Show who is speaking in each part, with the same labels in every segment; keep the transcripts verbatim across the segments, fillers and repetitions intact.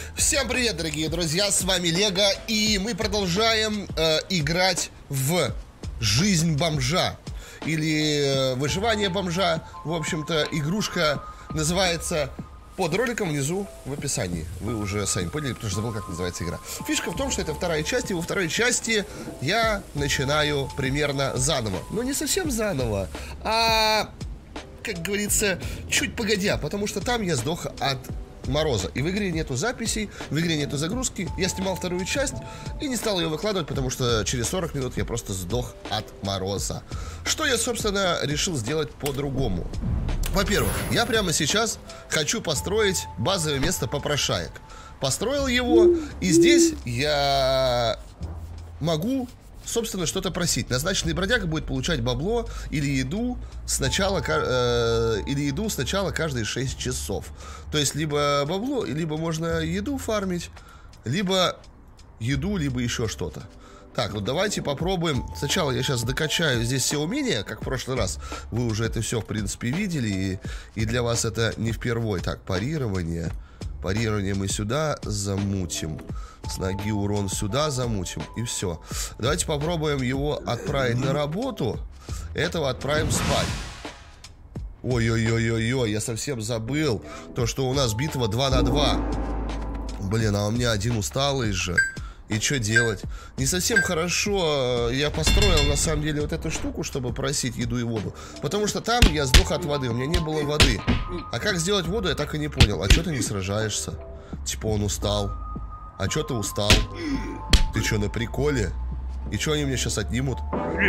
Speaker 1: Всем привет, дорогие друзья, с вами Лего, и мы продолжаем э, играть в жизнь бомжа. Или э, выживание бомжа. В общем-то, игрушка называется под роликом внизу в описании. Вы уже сами поняли, потому что забыл, как называется игра. Фишка в том, что это вторая часть, и во второй части я начинаю примерно заново. Но не совсем заново, а, как говорится, чуть погодя, потому что там я сдох от мороза. И в игре нету записей, в игре нету загрузки. Я снимал вторую часть и не стал ее выкладывать, потому что через сорок минут я просто сдох от мороза. Что я, собственно, решил сделать по-другому. Во-первых, я прямо сейчас хочу построить базовое место попрошаек. Построил его, и здесь я могу, собственно, что-то просить. Назначенный бродяга будет получать бабло или еду сначала, э, или еду сначала каждые шесть часов. То есть либо бабло, либо можно еду фармить, либо еду, либо еще что-то. Так, вот давайте попробуем. Сначала я сейчас докачаю здесь все умения, как в прошлый раз. Вы уже это все, в принципе, видели, и, и для вас это не впервой. Так, парирование. Парирование мы сюда замутим. С ноги урон сюда замутим. И все. Давайте попробуем его отправить на работу. Этого отправим спать. Ой-ой-ой-ой-ой, я совсем забыл то, что у нас битва два на два. Блин, а у меня один усталый же. И что делать? Не совсем хорошо я построил, на самом деле, вот эту штуку, чтобы просить еду и воду. Потому что там я сдох от воды, у меня не было воды. А как сделать воду, я так и не понял. А что ты не сражаешься? Типа он устал. А что ты устал? Ты что, на приколе? И что они мне сейчас отнимут?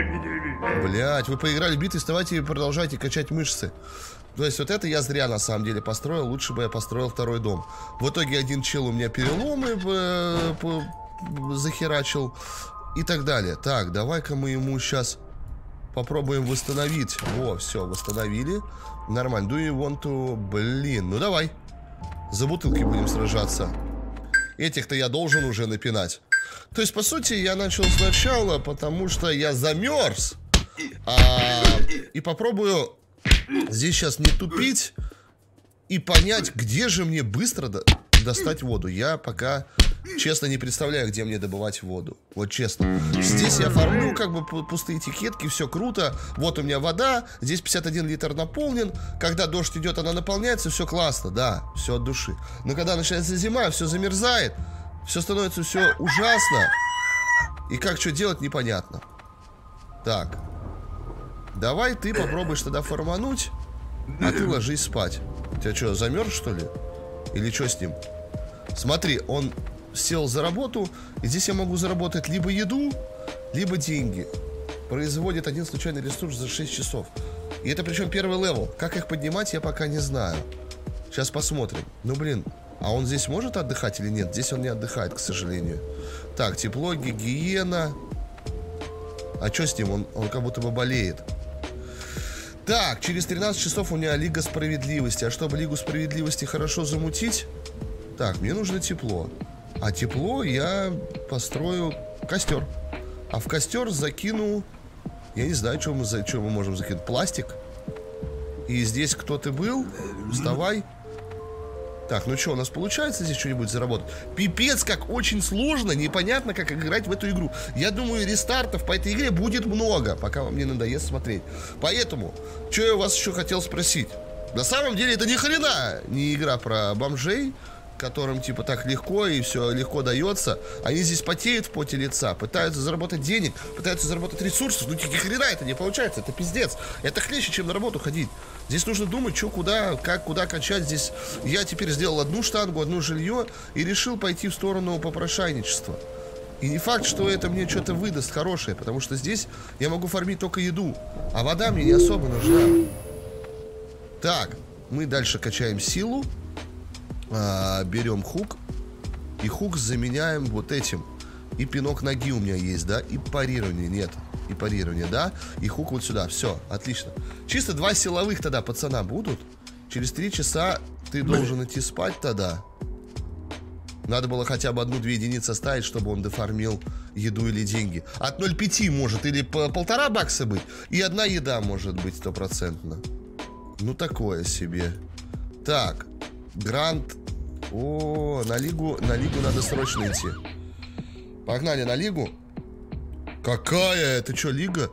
Speaker 1: Блять, вы поиграли в битвы, вставайте и продолжайте качать мышцы. То есть вот это я зря на самом деле построил. Лучше бы я построил второй дом. В итоге один чел у меня переломы по, по, захерачил и так далее. Так, давай-ка мы ему сейчас попробуем восстановить. Во, все, восстановили. Нормально. Do you want to... Блин, ну давай. За бутылки будем сражаться. Этих-то я должен уже напинать. То есть, по сути, я начал сначала, потому что я замерз. А, и попробую здесь сейчас не тупить и понять, где же мне быстро до достать воду. Я пока, честно, не представляю, где мне добывать воду. Вот честно. Здесь я фармлю как бы пустые этикетки, все круто. Вот у меня вода, здесь пятьдесят один литр наполнен. Когда дождь идет, она наполняется, все классно, да, все от души. Но когда начинается зима, все замерзает, все становится все ужасно. И как что делать, непонятно. Так. Давай ты попробуешь тогда фармануть, а ты ложись спать. У тебя что, замерз, что ли? Или что с ним? Смотри, он сел за работу, и здесь я могу заработать либо еду, либо деньги. Производит один случайный ресурс за шесть часов. И это причем первый левел. Как их поднимать, я пока не знаю. Сейчас посмотрим. Ну, блин, а он здесь может отдыхать или нет? Здесь он не отдыхает, к сожалению. Так, тепло, гигиена. А что с ним? Он, он как будто бы болеет. Так, через тринадцать часов у меня Лига Справедливости. А чтобы Лигу Справедливости хорошо замутить... Так, мне нужно тепло. А тепло я построю костер. А в костер закину... Я не знаю, что мы, за... что мы можем закинуть. Пластик. И здесь кто ты был? Вставай. Так, ну что, у нас получается здесь что-нибудь заработать? Пипец, как очень сложно, непонятно, как играть в эту игру. Я думаю, рестартов по этой игре будет много, пока вам не надоест смотреть. Поэтому, что я у вас еще хотел спросить? На самом деле, это ни хрена не игра про бомжей, которым типа так легко и все легко дается. Они здесь потеют в поте лица, пытаются заработать денег, пытаются заработать ресурсов. Ну ни хрена это не получается, это пиздец. Это хлеще, чем на работу ходить. Здесь нужно думать, что, куда, как, куда качать. Здесь я теперь сделал одну штангу, одно жилье и решил пойти в сторону попрошайничества. И не факт, что это мне что-то выдаст хорошее, потому что здесь я могу фармить только еду, а вода мне не особо нужна. Так, мы дальше качаем силу. А, берем хук. И хук заменяем вот этим. И пинок ноги у меня есть, да? И парирование, нет. И парирование, да? И хук вот сюда, все, отлично. Чисто два силовых тогда пацана будут. Через три часа ты должен идти спать тогда. Надо было хотя бы одну-две единицы оставить, чтобы он дофармил еду или деньги. От ноль целых пяти может или по полтора бакса быть. И одна еда может быть стопроцентно. Ну такое себе. Так, Грант О, на лигу, на лигу надо срочно идти. Погнали на лигу. Какая? Это что, лига?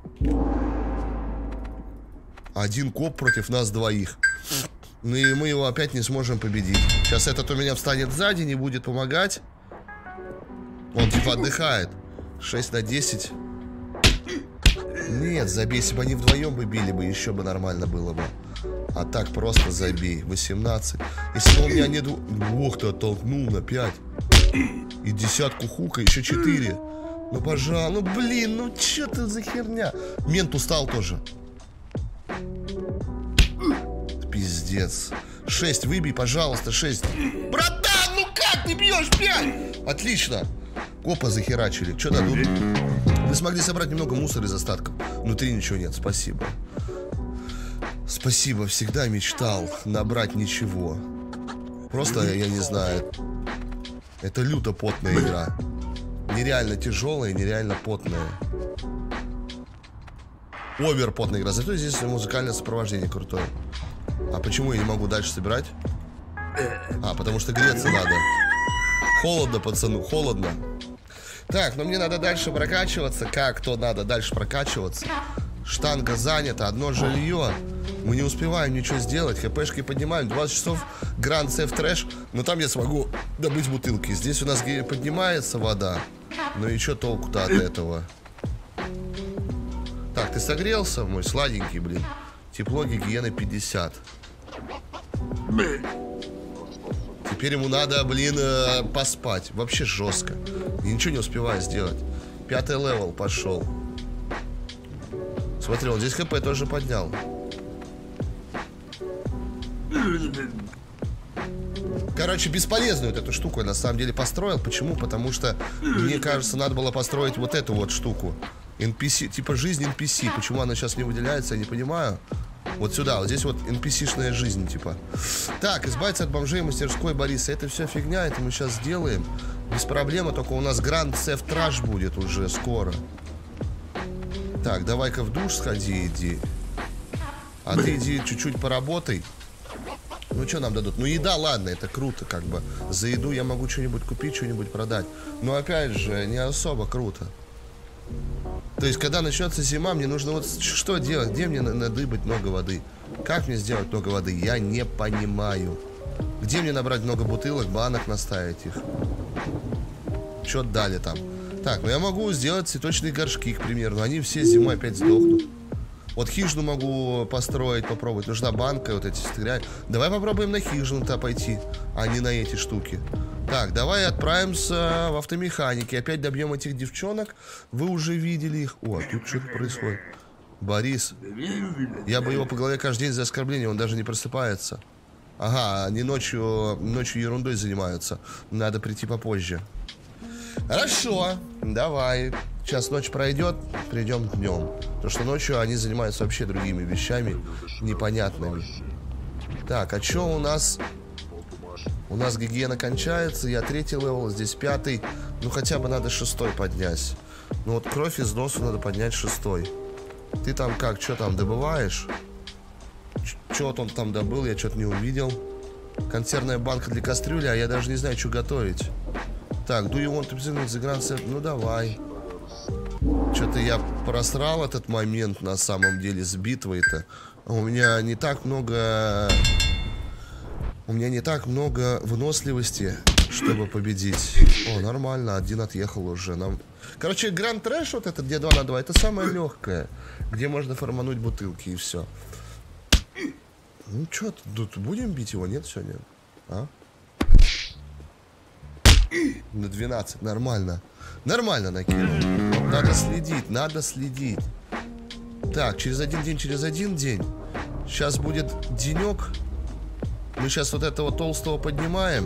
Speaker 1: Один коп против нас двоих. Ну и мы его опять не сможем победить. Сейчас этот у меня встанет сзади, не будет помогать. Он типа отдыхает. шесть на десять. Нет, забей, если бы они вдвоем бы били бы, еще бы нормально было бы. А так просто забей. восемнадцать. Если бы у меня нет... Ох, ты оттолкнул на пять. И десятку хука, еще четыре. Ну, пожалуй, ну, блин, ну, что ты за херня? Мент устал тоже. Пиздец. шесть выбей, пожалуйста, шесть. Братан, ну как не бьешь? пять! Отлично. Копа захерачили. Что дадут? Вы смогли собрать немного мусора из остатков. Внутри ничего нет, спасибо. Спасибо, всегда мечтал набрать ничего. Просто, я не знаю. Это люто потная игра. Нереально тяжелая, нереально потная. Овер потная игра. Зато здесь музыкальное сопровождение крутое. А почему я не могу дальше собирать? А, потому что греться надо. Холодно, пацану, холодно. Так, но мне надо дальше прокачиваться. Как то надо дальше прокачиваться? Штанга занята, одно жилье. Мы не успеваем ничего сделать. ХПшки поднимаем, двадцать часов. Гранд Сейф Трэш. Но там я смогу добыть бутылки. Здесь у нас поднимается вода. Ну и что толку-то от этого? Так, ты согрелся, мой сладенький, блин. Тепло, гигиена пятьдесят. Теперь ему надо, блин, э, поспать. Вообще жестко. Я ничего не успеваю сделать. Пятый левел пошел. Смотри, он здесь ХП тоже поднял. Короче, бесполезную вот эту штуку я на самом деле построил. Почему? Потому что, мне кажется, надо было построить вот эту вот штуку. эн пи си, типа жизнь эн пи си. Почему она сейчас не выделяется, я не понимаю. Вот сюда, вот здесь вот эн пи си-шная жизнь, типа. Так, избавиться от бомжей мастерской Бориса. Это все фигня, это мы сейчас сделаем. Без проблем, только у нас Гранд Сейф Трэш будет уже скоро. Так, давай-ка в душ сходи, иди. А ты иди чуть-чуть поработай. Ну, что нам дадут? Ну, еда, ладно, это круто, как бы. За еду я могу что-нибудь купить, что-нибудь продать. Но, опять же, не особо круто. То есть, когда начнется зима, мне нужно вот что делать? Где мне надыбать много воды? Как мне сделать много воды? Я не понимаю. Где мне набрать много бутылок, банок, наставить их? Что дали там? Так, ну я могу сделать цветочные горшки, к примеру. Но они все зимой опять сдохнут. Вот хижину могу построить, попробовать. Нужна банка, вот эти стрелять. Давай попробуем на хижину-то пойти, а не на эти штуки. Так, давай отправимся в автомеханики. Опять добьем этих девчонок. Вы уже видели их. О, тут что-то происходит. Борис. Я бы его по голове каждый день за оскорбление. Он даже не просыпается. Ага, они ночью, ночью ерундой занимаются. Надо прийти попозже. Хорошо, давай. Сейчас ночь пройдет, придем днем. Потому что ночью они занимаются вообще другими вещами непонятными. Так, а что у нас? У нас гигиена кончается. Я третий левел, здесь пятый. Ну хотя бы надо шестой поднять. Ну вот кровь из носа надо поднять шестой. Ты там как, что там добываешь? Что он там добыл, я что-то не увидел. Консервная банка для кастрюли, а я даже не знаю, что готовить. Так, do you want to present the grand set? Ну давай. Что-то я просрал этот момент на самом деле с битвой-то. У меня не так много... У меня не так много выносливости, чтобы победить. О, нормально, один отъехал уже. Нам... Короче, Гранд Трэш вот этот, где два на два, это самое легкое. Где можно формануть бутылки и все. Ну что, тут будем бить его? Нет сегодня? А? На двенадцать, нормально. Нормально накинул. Надо следить, надо следить. Так, через один день, через один день. Сейчас будет денек. Мы сейчас вот этого толстого поднимаем.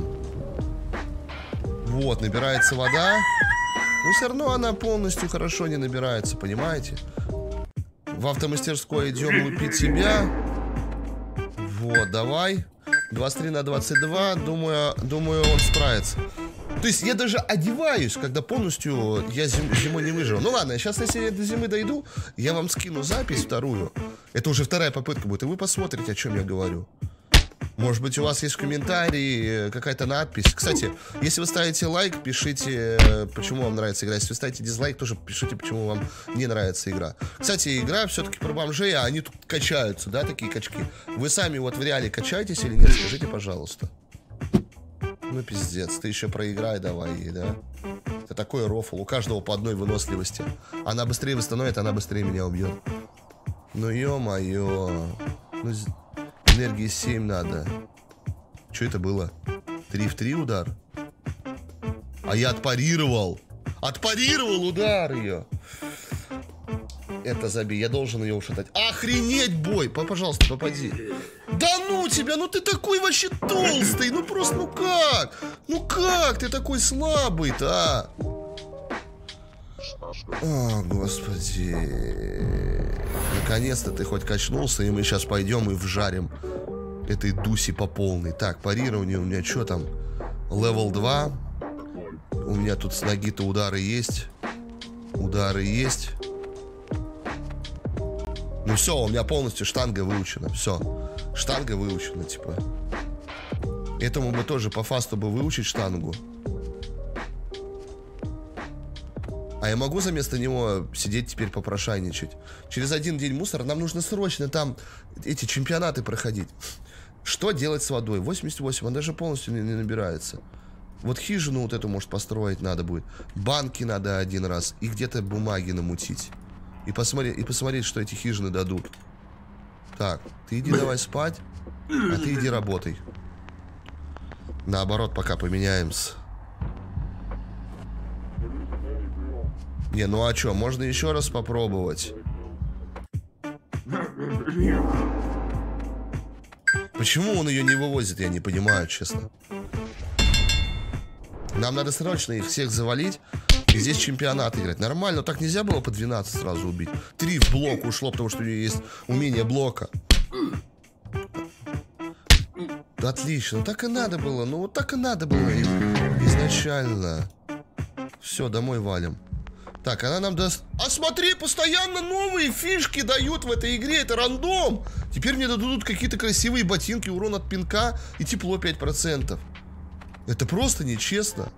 Speaker 1: Вот, набирается вода. Но все равно она полностью хорошо не набирается, понимаете? В автомастерской идем лупить себя. Вот, давай. двадцать три на двадцать два. Думаю, думаю, он справится. То есть я даже одеваюсь, когда полностью я зим, зимой не выжил. Ну ладно, сейчас, если я до зимы дойду, я вам скину запись вторую. Это уже вторая попытка будет, и вы посмотрите, о чем я говорю. Может быть, у вас есть в комментарии какая-то надпись. Кстати, если вы ставите лайк, пишите, почему вам нравится игра. Если вы ставите дизлайк, тоже пишите, почему вам не нравится игра. Кстати, игра все-таки про бомжей, а они тут качаются, да, такие качки. Вы сами вот в реале качаетесь или нет? Скажите, пожалуйста. Ну, пиздец, ты еще проиграй давай ей, да? Это такой рофл, у каждого по одной выносливости. Она быстрее восстановит, она быстрее меня убьет. Ну, ё-моё. Ну, энергии семь надо. Что это было? три в три удар? А я отпарировал. Отпарировал удар ее. Это забей, я должен ее ушатать. Охренеть, бой! Пожалуйста, попади. Да ну тебя, ну ты такой вообще толстый. Ну просто, ну как? Ну как ты такой слабый-то, а? О, господи. Наконец-то ты хоть качнулся, и мы сейчас пойдем и вжарим этой Дуси по полной. Так, парирование у меня что там? Левел два. У меня тут с ноги-то удары есть. Удары есть. Ну все, у меня полностью штанга выучена. Все, штанга выучена, типа. Этому бы тоже по фасту бы выучить штангу. А я могу за место него сидеть теперь попрошайничать? Через один день мусора нам нужно срочно там эти чемпионаты проходить. Что делать с водой? восемьдесят восемь, он даже полностью не, не набирается. Вот хижину вот эту, может, построить надо будет. Банки надо один раз. И где-то бумаги намутить. И посмотреть, и посмотреть, что эти хижины дадут. Так, ты иди давай спать, а ты иди работай. Наоборот, пока поменяемся. Не, ну а что, можно еще раз попробовать. Почему он ее не вывозит, я не понимаю, честно. Нам надо срочно их всех завалить и здесь чемпионат играть. Нормально, так нельзя было по двенадцать сразу убить. Три в блок ушло, потому что у нее есть умение блока. Отлично, так и надо было. Ну вот так и надо было изначально. Все, домой валим. Так, она нам даст... А смотри, постоянно новые фишки дают в этой игре. Это рандом. Теперь мне дадут какие-то красивые ботинки, урон от пинка и тепло пять процентов. Это просто нечестно.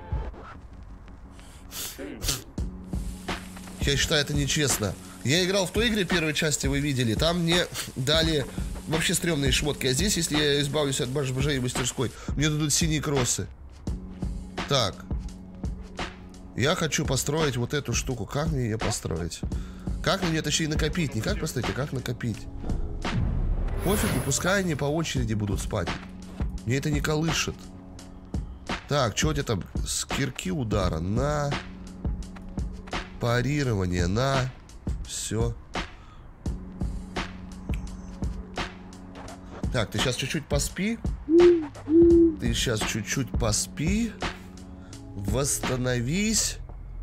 Speaker 1: Я считаю, это нечестно. Я играл в той игре первой части, вы видели. Там мне дали вообще стрёмные шмотки. А здесь, если я избавлюсь от бомжей и мастерской, мне дадут синие кроссы. Так. Я хочу построить вот эту штуку. Как мне ее построить? Как мне, точнее, накопить? Не как построить, а как накопить? Пофигу, пускай они по очереди будут спать. Мне это не колышет. Так, что у тебя там? С кирки удара. На. Парирование. На. Все. Так, ты сейчас чуть-чуть поспи. Ты сейчас чуть-чуть поспи. Восстановись.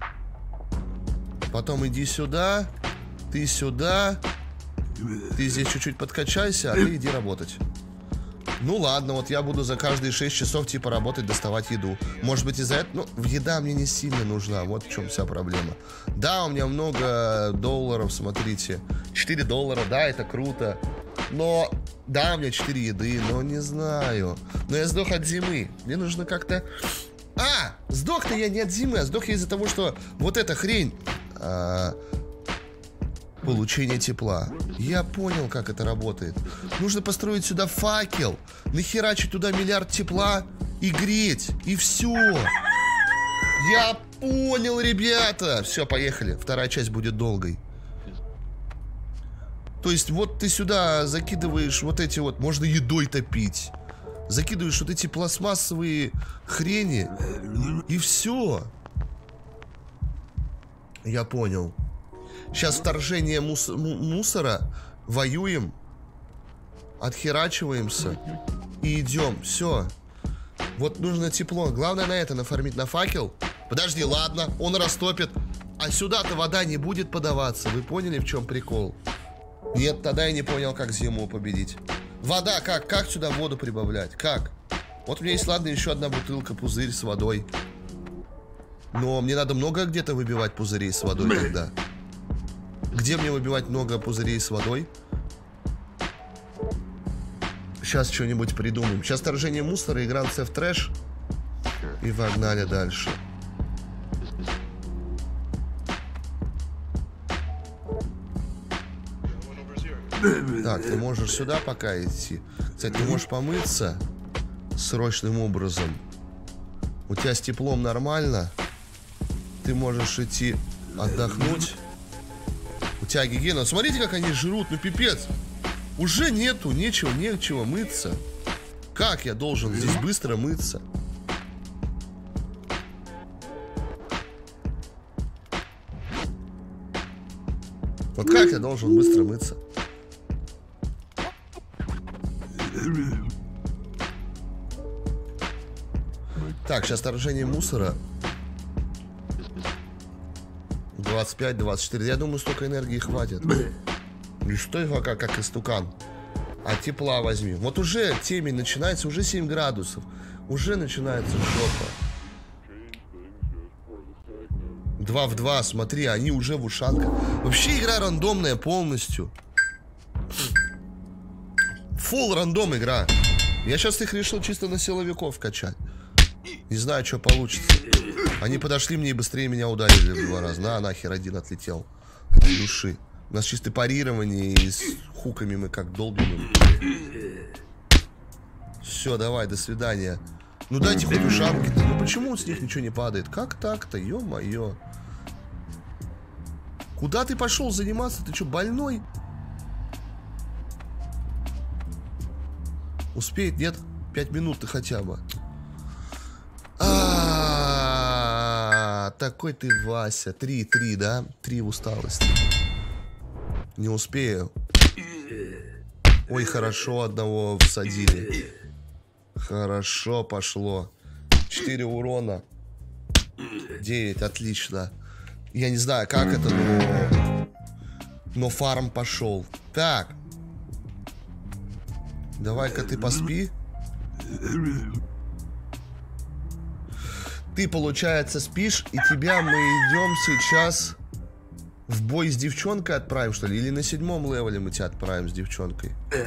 Speaker 1: Потом иди сюда. Ты сюда. Ты здесь чуть-чуть подкачайся, а ты иди работать. Ну ладно, вот я буду за каждые шесть часов типа работать, доставать еду. Может быть из-за этого... Ну, еда мне не сильно нужна, вот в чем вся проблема. Да, у меня много долларов, смотрите. четыре доллара, да, это круто. Но... Да, у меня четыре еды, но не знаю. Но я сдох от зимы. Мне нужно как-то... А! Сдох-то я не от зимы, а сдох я из-за того, что вот эта хрень... А... Получение тепла. Я понял, как это работает. Нужно построить сюда факел, нахерачить туда миллиард тепла и греть. И все. Я понял, ребята. Все, поехали. Вторая часть будет долгой. То есть вот ты сюда закидываешь вот эти вот... Можно едой топить. Закидываешь вот эти пластмассовые хрени. И все. Я понял. Сейчас вторжение мус мусора. Воюем. Отхерачиваемся. И идем. Все. Вот нужно тепло. Главное на это нафармить на факел. Подожди, ладно. Он растопит. А сюда-то вода не будет подаваться. Вы поняли, в чем прикол? Нет, тогда я не понял, как зиму победить. Вода, как? Как сюда воду прибавлять? Как? Вот у меня есть, ладно, еще одна бутылка, пузырь с водой. Но мне надо много где-то выбивать пузырей с водой тогда. Где мне выбивать много пузырей с водой? Сейчас что-нибудь придумаем. Сейчас вторжение мусора, играем в трэш. И погнали дальше. Так, ты можешь сюда пока идти. Кстати, ты можешь помыться срочным образом. У тебя с теплом нормально. Ты можешь идти отдохнуть. У тебя гигиена. Смотрите, как они жрут, ну пипец. Уже нету, нечего, нечего мыться. Как я должен здесь быстро мыться? Вот как я должен быстро мыться? Так, сейчас вторжение мусора. двадцать пять двадцать четыре. Я думаю, столько энергии хватит. И что его как, как истукан? А тепла возьми. Вот уже темень начинается, уже семь градусов. Уже начинается жопа. два в два, смотри, они уже в ушанках. Вообще игра рандомная полностью. Фулл рандом игра. Я сейчас их решил чисто на силовиков качать. Не знаю, что получится. Они подошли мне и быстрее меня ударили в два раза. На, нахер, один отлетел от души. У нас чисто парирование, и с хуками мы как долбим. Все, давай, до свидания. Ну дайте хоть ушанки-то. Ну почему с них ничего не падает? Как так-то, ё-моё. Куда ты пошел заниматься? Ты что, больной? Успеет, нет? Пять минут ты хотя бы. А-а-а, такой ты, Вася. Три, три, да? Три в усталости. Не успею. Ой, хорошо, одного всадили. Хорошо пошло. Четыре урона. Девять, отлично. Я не знаю, как это, но... Но фарм пошел. Так. Давай-ка ты поспи. Ты, получается, спишь, и тебя мы идем сейчас в бой с девчонкой отправим, что ли? Или на седьмом левеле мы тебя отправим с девчонкой?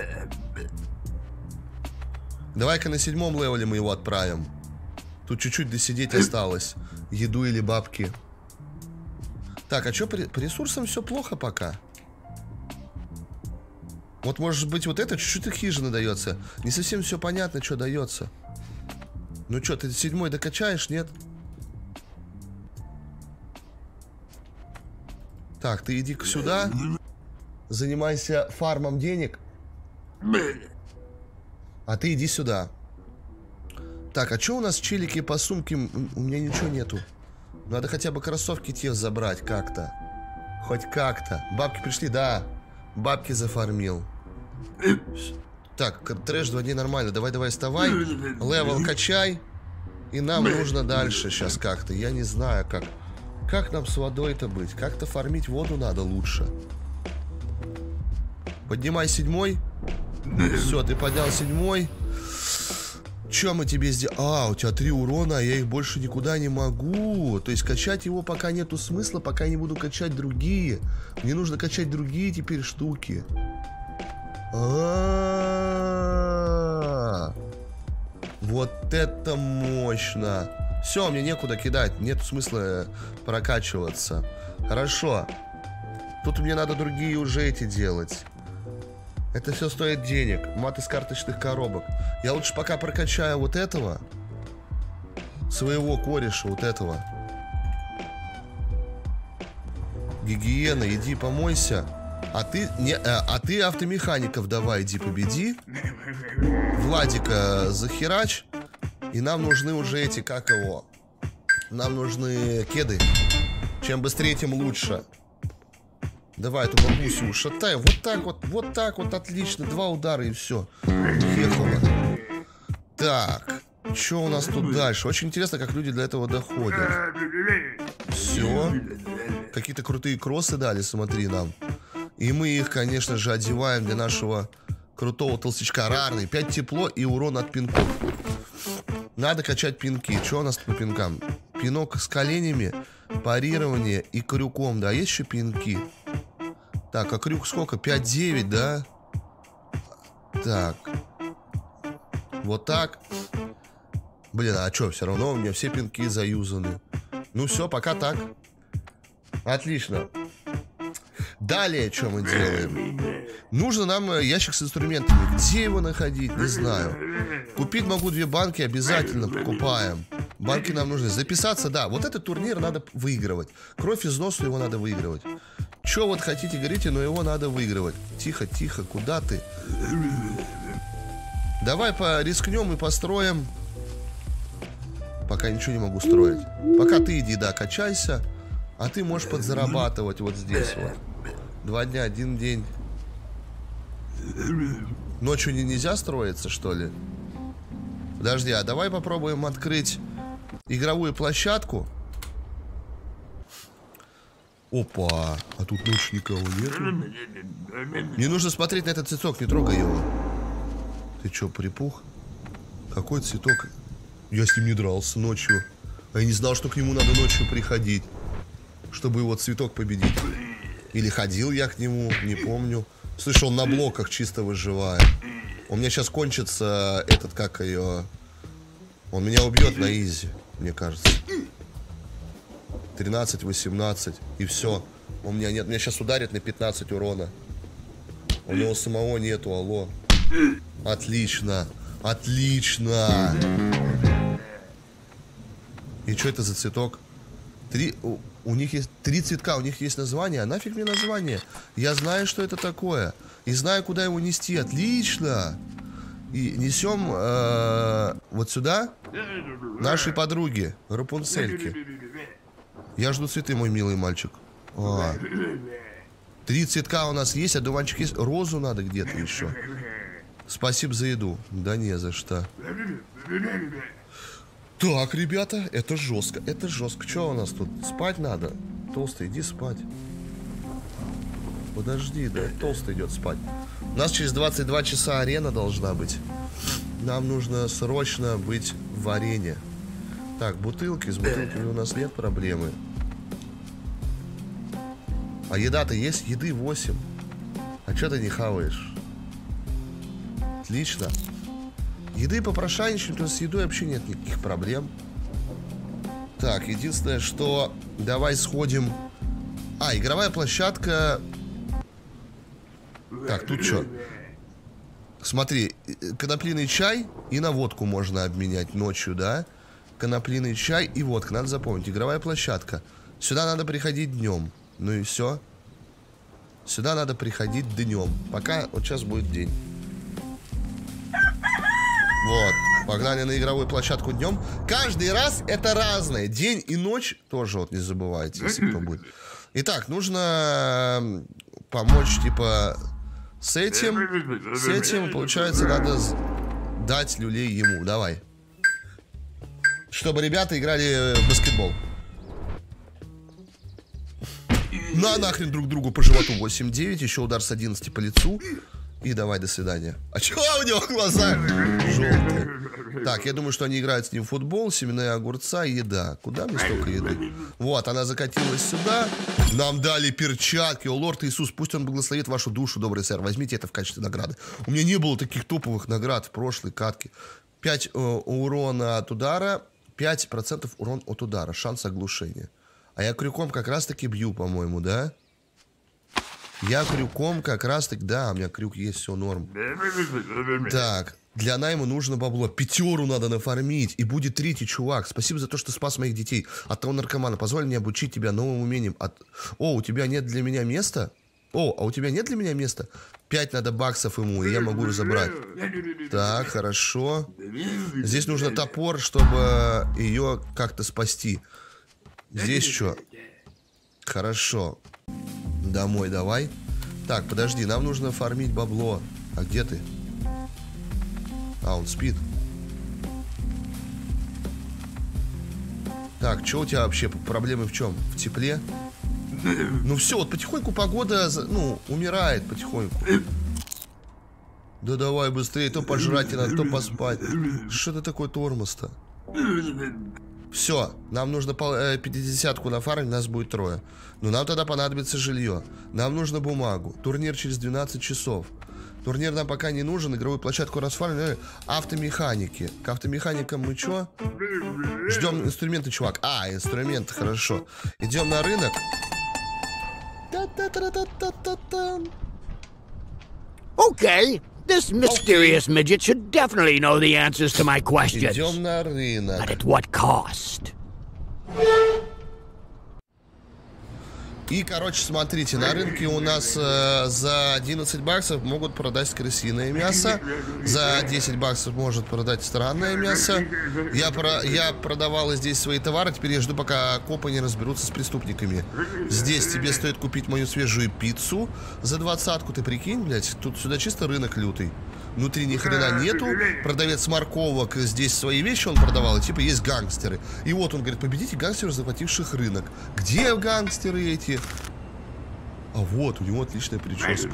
Speaker 1: Давай-ка на седьмом левеле мы его отправим. Тут чуть-чуть досидеть осталось. Еду или бабки. Так, а что по, по ресурсам все плохо пока? Вот, может быть, вот это чуть-чуть хижина дается. Не совсем все понятно, что дается. Ну что, ты седьмой докачаешь, нет? Так, ты иди сюда. Занимайся фармом денег. А ты иди сюда. Так, а что у нас челики по сумке? У меня ничего нету. Надо хотя бы кроссовки те забрать как-то. Хоть как-то. Бабки пришли, да. Бабки зафармил. Так, трэш два дня нормально. Давай, давай, вставай. Левел качай. И нам нужно дальше сейчас как-то. Я не знаю, как. Как нам с водой-то быть? Как-то фармить воду надо лучше. Поднимай седьмой. Все, ты поднял седьмой. Че мы тебе сделали? А, у тебя три урона, а я их больше никуда не могу. То есть качать его пока нету смысла, пока я не буду качать другие. Мне нужно качать другие теперь штуки. А-а-а. Вот это мощно. Все, мне некуда кидать, нет смысла прокачиваться. Хорошо. Тут мне надо другие уже эти делать. Это все стоит денег. Мат из карточных коробок. Я лучше пока прокачаю вот этого. Своего кореша, вот этого. Гигиена, иди помойся. А ты, не, а, а ты автомехаников давай, иди победи. Владика захерач. И нам нужны уже эти, как его. Нам нужны кеды. Чем быстрее, тем лучше. Давай эту бабусю ушатай. Вот так вот, вот так вот, отлично. Два удара и все. Ехало. Так, что у нас тут дальше? Очень интересно, как люди до этого доходят. Все. Какие-то крутые кроссы дали, смотри нам. И мы их, конечно же, одеваем для нашего крутого толстячка. Рарный. пять тепло и урон от пинков. Надо качать пинки. Что у нас по пинкам? Пинок с коленями, парирование и крюком. Да, есть еще пинки? Так, а крюк сколько? пять девять, да? Так. Вот так. Блин, а что, все равно у меня все пинки заюзаны. Ну все, пока так. Отлично. Далее, что мы делаем? Нужно нам ящик с инструментами. Где его находить? Не знаю. Купить могу две банки, обязательно покупаем. Банки нам нужны. Записаться, да. Вот этот турнир надо выигрывать. Кровь из носу, его надо выигрывать. Че вот хотите, говорите, но его надо выигрывать. Тихо, тихо, куда ты? Давай порискнем и построим. Пока ничего не могу строить. Пока ты иди, да, качайся. А ты можешь подзарабатывать вот здесь вот. Два дня, один день. Ночью не нельзя строиться, что ли? Подожди, а давай попробуем открыть игровую площадку. Опа, а тут ночью никого нету. Не нужно смотреть на этот цветок, не трогай его. Ты чё, припух? Какой цветок? Я с ним не дрался ночью. А я не знал, что к нему надо ночью приходить, чтобы его цветок победить. Или ходил я к нему, не помню. Слышь, он на блоках чисто выживает. У меня сейчас кончится этот, как ее... Он меня убьет на изи, мне кажется. тринадцать восемнадцать. И все. У меня нет. Меня сейчас ударит на пятнадцать урона. У него самого нету, алло. Отлично. Отлично. И что это за цветок? Три... У, у них есть три цветка, у них есть название. А нафиг мне название? Я знаю, что это такое. И знаю, куда его нести. Отлично. И несем э, вот сюда нашей подруге Рапунцельке. Я жду цветы, мой милый мальчик. А. Три цветка у нас есть, а дуванчик есть. Розу надо где-то еще. Спасибо за еду. Да не за что. Так, ребята, это жестко. Это жестко. Что у нас тут? Спать надо? Толстый, иди спать. Подожди, да, толстый идет спать. У нас через двадцать два часа арена должна быть. Нам нужно срочно быть в арене. Так, бутылки. С бутылками у нас нет проблемы. А еда-то есть? Еды восемь. А что ты не хаваешь? Отлично. Еды попрошайничаем, то с едой вообще нет никаких проблем. Так, единственное, что... Давай сходим... А, игровая площадка... Так, тут что? Смотри, коноплиный чай и на водку можно обменять ночью, да? Коноплиный чай и водка, надо запомнить. Игровая площадка. Сюда надо приходить днем. Ну и все. Сюда надо приходить днем. Пока вот сейчас будет день. Вот, погнали на игровую площадку днем. Каждый раз это разное. День и ночь тоже вот не забывайте, если кто будет. Итак, нужно помочь, типа, с этим. С этим, получается, надо дать люлей ему. Давай. Чтобы ребята играли в баскетбол. На нахрен друг другу по животу. восемь девять, еще удар с одиннадцати по лицу. И давай, до свидания. А чего у него глаза желтые? Так, я думаю, что они играют с ним в футбол, семенные огурца и еда. Куда мне столько еды? Вот, она закатилась сюда. Нам дали перчатки. О, Лорд Иисус, пусть он благословит вашу душу, добрый сэр. Возьмите это в качестве награды. У меня не было таких топовых наград в прошлой катке. пять э, урона от удара, пять процентов урон от удара. Шанс оглушения. А я крюком как раз-таки бью, по-моему, да? Я крюком как раз-таки... Да, у меня крюк есть, все норм. Так, для найма нужно бабло. Пятеру надо нафармить. И будет третий чувак. Спасибо за то, что спас моих детей от того наркомана. Позволь мне обучить тебя новым умениям. От... О, у тебя нет для меня места? О, а у тебя нет для меня места? Пять надо баксов ему, и я могу разобрать. Так, хорошо. Здесь нужно топор, чтобы ее как-то спасти. Здесь что? Хорошо. Домой давай. Так, подожди, нам нужно фармить бабло. А где ты? А, он спит. Так, что у тебя вообще? Проблемы в чем? В тепле? Ну все, вот потихоньку погода, ну, умирает потихоньку. Да давай быстрее, то пожрать не надо, то поспать. Что ты такой тормоз-то? Все, нам нужно пятидесятку нафармить, нас будет трое. Но нам тогда понадобится жилье. Нам нужно бумагу. Турнир через двенадцать часов. Турнир нам пока не нужен, игровую площадку расфармили. Автомеханики. К автомеханикам мы чё? Ждем инструменты, чувак. А, инструменты, хорошо. Идем на рынок.
Speaker 2: Okay, this mysterious midget should definitely know the answers to my questions.
Speaker 1: Идем на рынок.
Speaker 2: But at what cost?
Speaker 1: И, короче, смотрите, на рынке у нас э, за одиннадцать баксов могут продать крысиное мясо, за десять баксов может продать странное мясо. Я, про, я продавал здесь свои товары, теперь я жду, пока копы не разберутся с преступниками. Здесь тебе стоит купить мою свежую пиццу за двадцатку, ты прикинь, блядь, тут сюда чисто рынок лютый. Внутри ни хрена нету. Продавец морковок здесь свои вещи он продавал. И типа есть гангстеры. И вот он говорит, победите гангстеров, захвативших рынок. Где гангстеры эти? А вот, у него отличная прическа.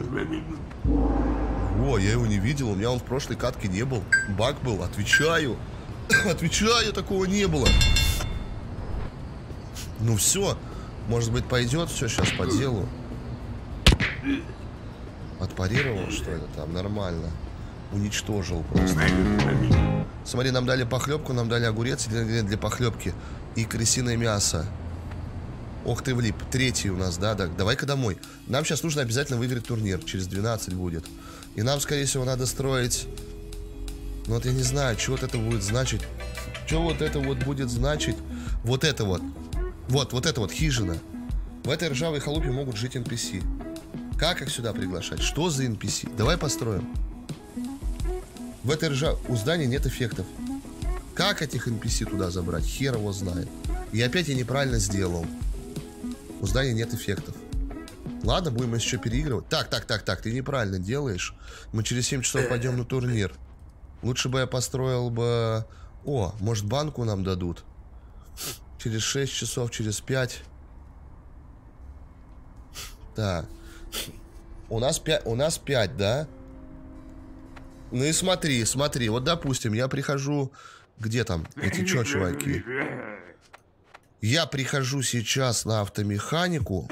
Speaker 1: О, я его не видел. У меня он в прошлой катке не был. Баг был, отвечаю. Отвечаю, такого не было. Ну все. Может быть пойдет все сейчас по делу. Отпарировал, что ли? Там нормально. Уничтожил просто. Смотри, нам дали похлебку, нам дали огурец для похлебки и крысиное мясо. Ох ты влип. Третий у нас, да, да. Давай-ка домой. Нам сейчас нужно обязательно выиграть турнир. Через двенадцать будет. И нам, скорее всего, надо строить... Ну вот я не знаю, что вот это будет значить. Что вот это вот будет значить. Вот это вот. Вот, вот это вот хижина. В этой ржавой халупе могут жить эн пи си. Как их сюда приглашать? Что за эн пи си? Давай построим. В этой ржа... У здания нет эффектов. Как этих эн пи си туда забрать? Хер его знает. И опять я неправильно сделал. У здания нет эффектов. Ладно, будем еще переигрывать. Так, так, так, так, ты неправильно делаешь. Мы через семь часов пойдем на турнир. Лучше бы я построил бы... О, может банку нам дадут? Через шесть часов, через пять. Так. У нас пять, у нас пять, да? Ну и смотри, смотри, вот допустим, я прихожу... Где там эти чё, чуваки? Я прихожу сейчас на автомеханику.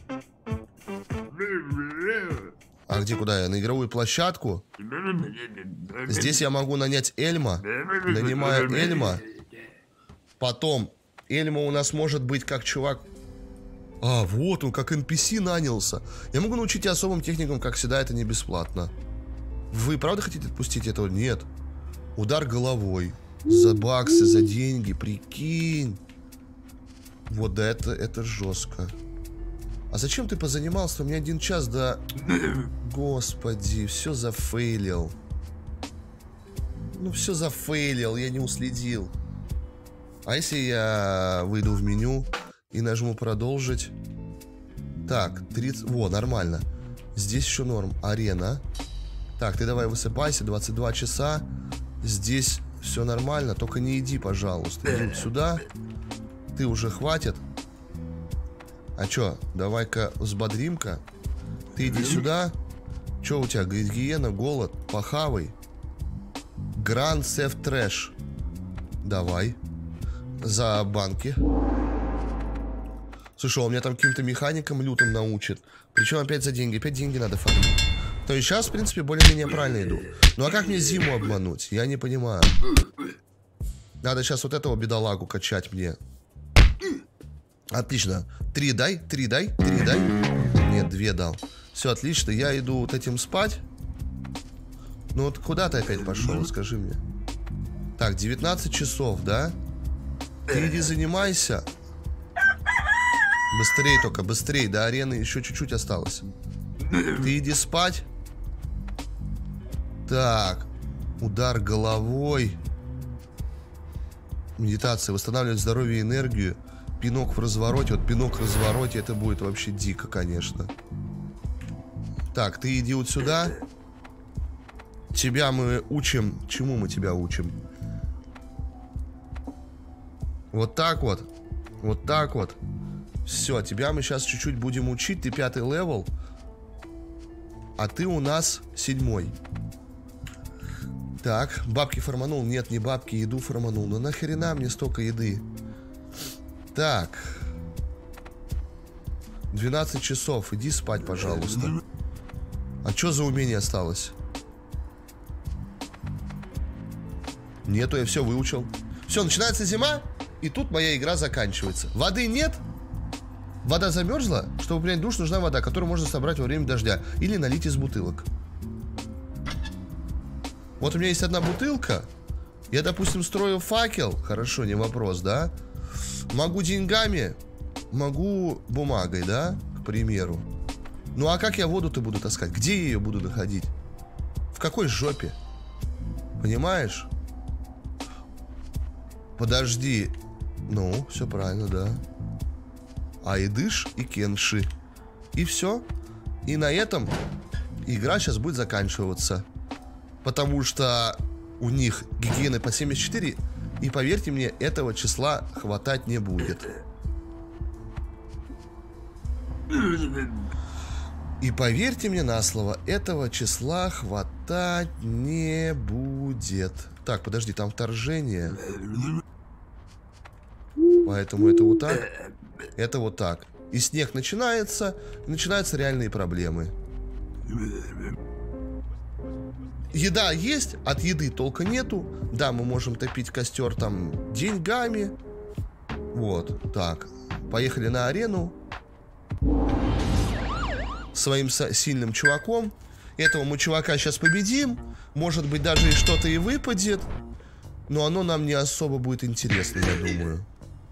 Speaker 1: А где, куда я? На игровую площадку. Здесь я могу нанять Эльма. Нанимаю Эльма. Потом Эльма у нас может быть как чувак... А, вот он, как эн пи си нанялся. Я могу научить тебя особым техникам, как всегда, это не бесплатно. Вы правда хотите отпустить этого? Нет. Удар головой. За баксы, за деньги, прикинь. Вот, да, это, это жестко. А зачем ты позанимался? У меня один час до... Господи, все зафейлил. Ну, все зафейлил, я не уследил. А если я выйду в меню и нажму продолжить? Так, тридцать... Во, нормально. Здесь еще норм. Арена. Так, ты давай высыпайся, двадцать два часа. Здесь все нормально, только не иди, пожалуйста. Иди вот сюда. Ты уже хватит. А чё, давай-ка взбодрим-ка. Ты иди сюда. Чё у тебя, гиена, голод? Похавай. Гранд Сеф Трэш. Давай. За банки. Слушай, он меня там каким-то механикам лютым научит. Причем опять за деньги. Опять деньги надо фармить. То есть сейчас, в принципе, более-менее правильно иду. Ну а как мне зиму обмануть? Я не понимаю. Надо сейчас вот этого бедолагу качать мне. Отлично. Три дай, три дай, три дай. Нет, две дал. Все, отлично. Я иду вот этим спать. Ну вот куда ты опять пошел, скажи мне. Так, девятнадцать часов, да? Ты иди занимайся. Быстрее только, быстрее. До арены еще чуть-чуть осталось. Ты иди спать. Так. Удар головой. Медитация. Восстанавливает здоровье и энергию. Пинок в развороте. Вот пинок в развороте, это будет вообще дико, конечно. Так, ты иди вот сюда. Тебя мы учим. Чему мы тебя учим? Вот так вот. Вот так вот. Все, тебя мы сейчас чуть-чуть будем учить. Ты пятый левел. А ты у нас седьмой. Так, бабки форманул. Нет, не бабки, еду форманул. Ну нахрена мне столько еды? Так. двенадцать часов. Иди спать, пожалуйста. А что за умение осталось? Нету, я все выучил. Все, начинается зима, и тут моя игра заканчивается. Воды нет. Вода замерзла. Чтобы принять душ, нужна вода, которую можно собрать во время дождя или налить из бутылок. Вот у меня есть одна бутылка. Я, допустим, строю факел. Хорошо, не вопрос, да? Могу деньгами, могу бумагой, да? К примеру. Ну а как я воду-то буду таскать? Где я ее буду находить? В какой жопе? Понимаешь? Подожди. Ну, все правильно, да. Айдыш и Кенши. И все. И на этом игра сейчас будет заканчиваться. Потому что у них гигиены по семьдесят четыре. И поверьте мне, этого числа хватать не будет. И поверьте мне на слово, этого числа хватать не будет. Так, подожди, там вторжение. Поэтому это вот так. Это вот так. И снег начинается, и начинаются реальные проблемы. Еда есть, от еды толка нету. Да, мы можем топить костер там деньгами. Вот, так. Поехали на арену. Своим сильным чуваком. Этого мы чувака сейчас победим. Может быть, даже и что-то и выпадет. Но оно нам не особо будет интересно, я думаю.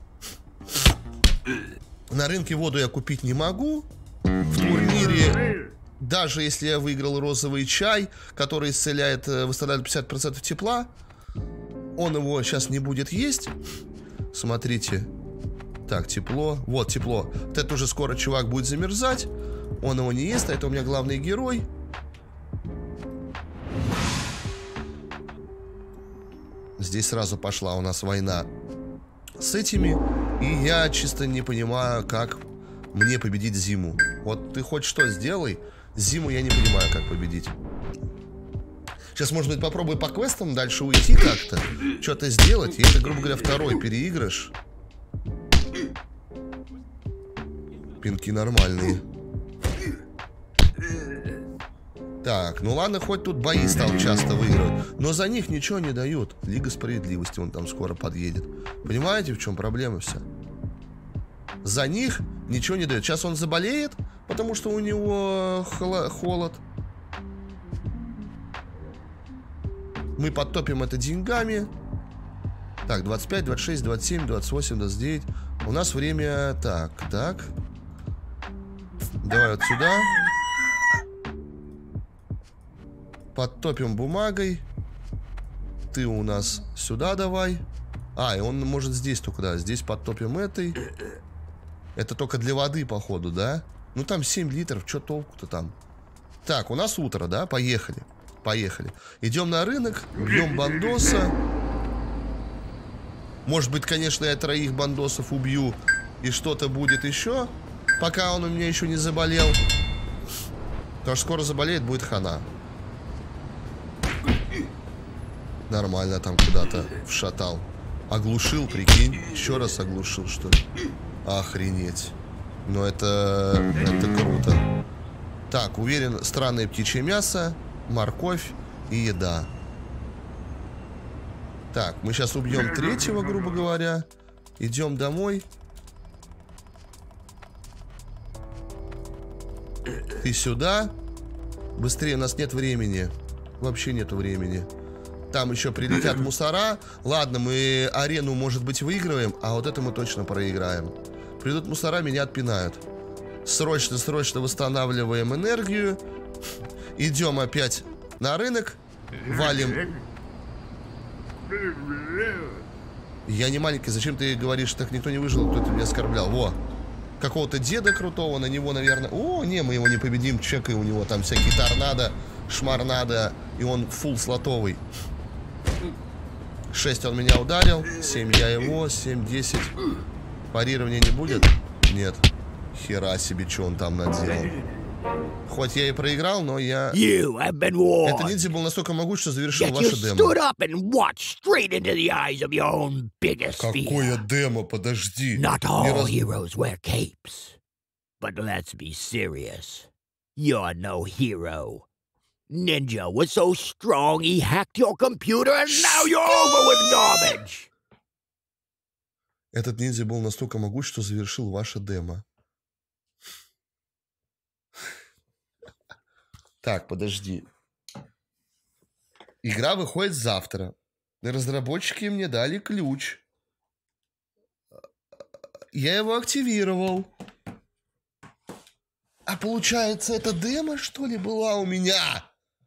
Speaker 1: На рынке воду я купить не могу. В турнире, даже если я выиграл розовый чай, который исцеляет, восстанавливает пятьдесят процентов тепла, он его сейчас не будет есть. Смотрите. Так, тепло. Вот, тепло. Вот это уже скоро чувак будет замерзать. Он его не ест, а это у меня главный герой. Здесь сразу пошла у нас война с этими. И я чисто не понимаю, как мне победить зиму. Вот ты хоть что сделай. Зиму я не понимаю, как победить. Сейчас, может быть, попробую по квестам дальше уйти как-то. Что-то сделать. И это, грубо говоря, второй переигрыш. Пинки нормальные. Так, ну ладно, хоть тут бои стал часто выигрывать. Но за них ничего не дают. Лига справедливости, он там скоро подъедет. Понимаете, в чем проблема вся? За них ничего не дают. Сейчас он заболеет, потому что у него холод. Мы подтопим это деньгами. Так, двадцать пять, двадцать шесть, двадцать семь, двадцать восемь, двадцать девять. У нас время... Так, так. Давай вот сюда. Подтопим бумагой. Ты у нас сюда давай. А, и он может здесь только, да. Здесь подтопим этой. Это только для воды, походу, да? Ну там семь литров, что толку-то там? Так, у нас утро, да? Поехали. Поехали. Идем на рынок, бьем бандоса. Может быть, конечно, я троих бандосов убью. И что-то будет еще. Пока он у меня еще не заболел. Потому что скоро заболеет, будет хана. Нормально там куда-то вшатал. Оглушил, прикинь. Еще раз оглушил, что ли? Охренеть. Ну это... Это круто. Так, уверен, странное птичье мясо, морковь и еда. Так, мы сейчас убьем третьего, грубо говоря. Идем домой. Ты сюда. Быстрее, у нас нет времени. Вообще нету времени. Там еще прилетят мусора. Ладно, мы арену, может быть, выигрываем, а вот это мы точно проиграем. Придут мусора, меня отпинают. Срочно-срочно восстанавливаем энергию. Идем опять на рынок. Валим. Я не маленький, зачем ты говоришь, так никто не выжил, кто-то меня оскорблял. Во. Какого-то деда крутого, на него, наверное... О, не, мы его не победим, чекай, у него там всякие торнадо, шмарнадо, и он фулл слотовый. шесть он меня ударил, семь я его, семь, десять. Парирования не будет? Нет. Хера себе, что он там наделал. Хоть я и проиграл, но я... Это ниндзя был настолько могуч, что завершил ваше демо. Какое демо? Подожди.
Speaker 2: Not all heroes wear capes. But let's be serious. You're no hero. ninja was so strong he hacked your computer and now you're over with garbage.
Speaker 1: Этот ниндзя был настолько могуч, что завершил ваше демо. Так, подожди. Игра выходит завтра. Разработчики мне дали ключ. Я его активировал. А получается, это демо, что ли, была у меня?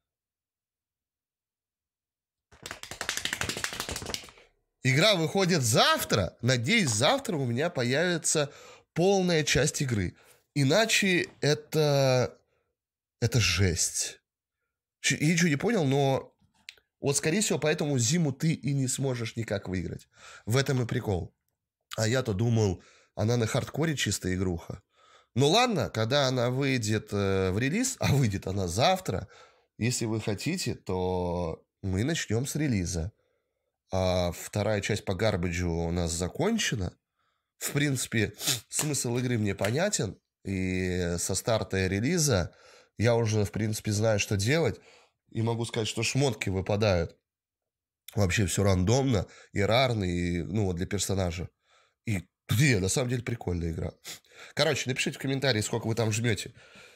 Speaker 1: Игра выходит завтра. Надеюсь, завтра у меня появится полная часть игры. Иначе это... Это жесть. Я ничего не понял, но... Вот, скорее всего, поэтому зиму ты и не сможешь никак выиграть. В этом и прикол. А я-то думал, она на хардкоре чистая игруха. Ну ладно, когда она выйдет э, в релиз, а выйдет она завтра, если вы хотите, то мы начнем с релиза. А вторая часть по гарбиджу у нас закончена. В принципе, смысл игры мне понятен. И со старта релиза я уже, в принципе, знаю, что делать. И могу сказать, что шмотки выпадают вообще все рандомно и рарно, и, ну, вот для персонажа. И, не, на самом деле, прикольная игра. Короче, напишите в комментарии, сколько вы там жмете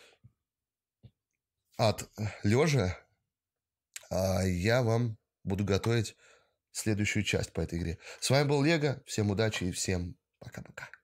Speaker 1: от лежа. А я вам буду готовить следующую часть по этой игре. С вами был Лего. Всем удачи и всем пока-пока.